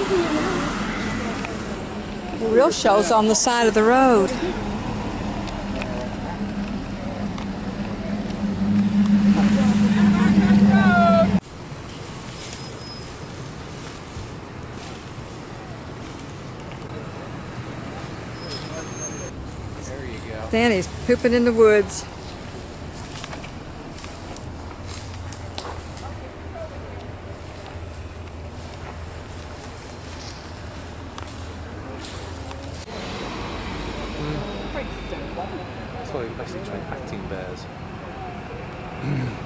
The real show's on the side of the road. There you go. Danny's pooping in the woods. That's why we basically train acting bears.